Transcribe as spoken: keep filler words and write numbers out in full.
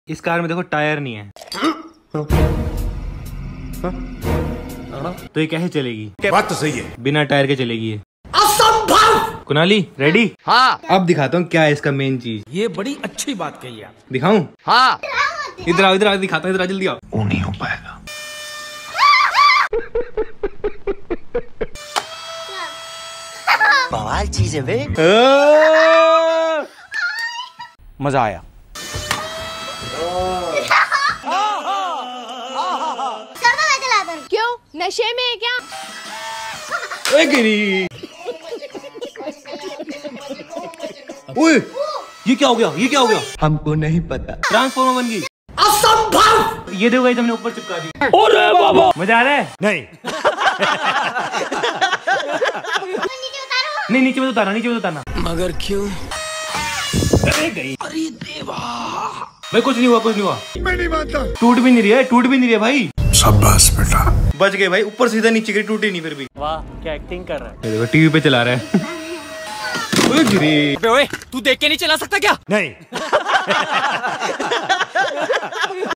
इस कार में देखो टायर नहीं है, तो ये कैसे चलेगी? बात तो सही है, बिना टायर के चलेगी ये। असंभव। कुणाली रेडी? हाँ। अब दिखाता हूँ क्या है इसका मेन चीज। ये बड़ी अच्छी बात कही आप। दिखाऊं? हाँ। इधर आओ, इधर आओ, दिखाता हूँ, इधर आओ, जल्दी आओ। वो नहीं हो पाएगा। बवाल चीज है वे। मजा आया। क्यों, नशे में है क्या? ओए गिरी। ओए ये क्या हो गया? ये क्या हो गया? हमको नहीं पता। ट्रांसफॉर्मर बन गई। असंभव। ये देखो गाइस, हमने ऊपर चिपका दी। अरे बाबा, मजा आ रहा है? नहीं। नहीं नीचे में तो उतारना, नीचे में तो उतारना। मगर क्यों? अरे गई। अरे देवा। भाई कुछ नहीं हुआ, कुछ नहीं हुआ। मैं नहीं मानता। टूट भी नहीं रही है, टूट भी नहीं रही है भाई। शाबाश बेटा, बच गए भाई, ऊपर सीधा नीचे गई, टूटी नहीं फिर भी। वाह क्या एक्टिंग कर रहा है। ये देखो टीवी पे चला रहा है। ओए गिरी। ओए तू देख के नहीं चला सकता क्या? नहीं।